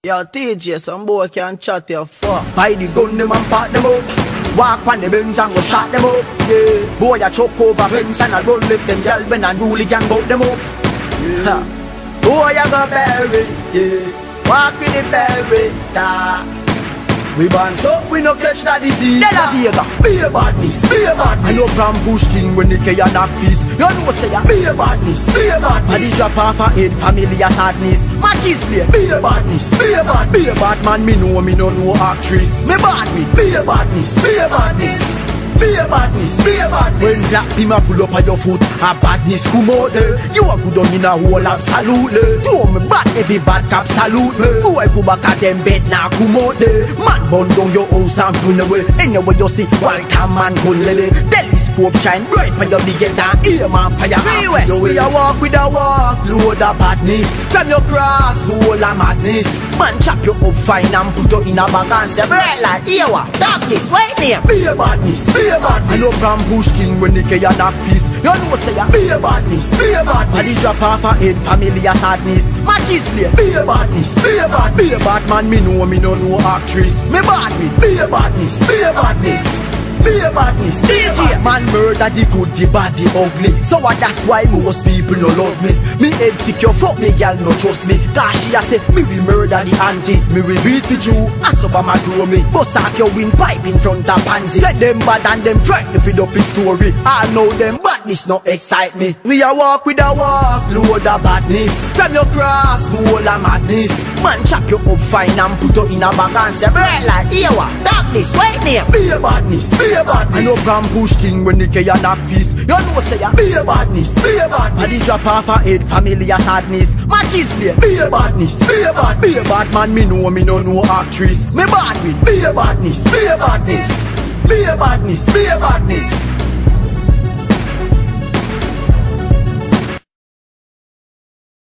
Yo, TJ, some boy can chat your fuck. Buy the gun, them and pack them up. Walk on the Benz and go shot them up. Yeah. Boy, I choke over fence and I run with them girl when I really can bout them up. Yeah. Boy, I go bury, yeah. Walk with the berry, we born so we no catch that disease. Tell a Vega, be a badness, be a badness. I know from bush thing when they carry a knock feast. You know say ya, be a badness, be a badness. And the drop off a head, family a sadness. Matches play, be a badness, be a badness. Be a bad man, me no actress. Me bad me, be a badness, be a badness. Be a badness, be a badness. When black people pull up on your foot, a badness come out there. You are good on in a whole absolutely. Do me bad, every bad cap salute me. Boy go back at them bed now come out there. Man burn down your house and run away. Anyway you see, one time man gun lily. Telescope shine bright when you begin down. Ear man fire. We a walk with a walk, load of badness. From your cross to all a madness. Man chop you up fine and put you in a bag and say bread like here what? Darkness, wait here. Be a badness, be a badness. I know from bush king when they carry a knock feast. You know say ya, be a badness, be a badness. And the drop off a head, family a sadness. Matches play, be a badness, be a badness. Be a bad man, me no actress. Me bad me, be a badness, be a badness. Be a badness, DJ. Man murder the good, the bad, the ugly. So that's why most people no love me. Me head secure, fuck me girl no trust me. Cause she a say, me will murder the auntie. Me will beat the Jew, as Obama grow me. Bust off your windpipe in front of pansy. Say them bad and them frightened to feed up his story. I know them badness no excite me. We a walk with a walk, load of badness. From your cross to all a madness. Man chop you up fine and put you in a bag and say bread like here what? Darkness, wait near. Be a badness, be a badness. I know from bush king when they carry a knock feast. You know say ya, be a badness, be a badness. And the drop off a head, family a sadness. Matches play, be a badness, be a badness. Be a bad man, me no actress. Me bad with, be a badness, be a badness. Be a badness, be a badness.